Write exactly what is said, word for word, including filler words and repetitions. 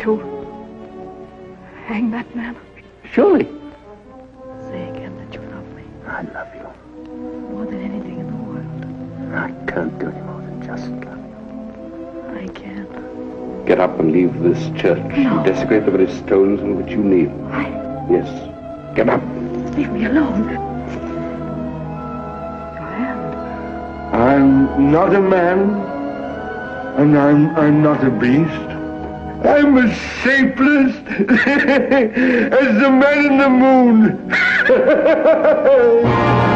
to hang that man? Surely. Say again that you love me. I love you. More than anything in the world. I can't do any more than just love you. I can't. Get up and leave this church. No. And desecrate the very stones on which you kneel. I... Yes. Get up. Leave me alone. Your hand. I'm not a man, and I'm, I'm not a beast. I'm as shapeless as the man in the moon.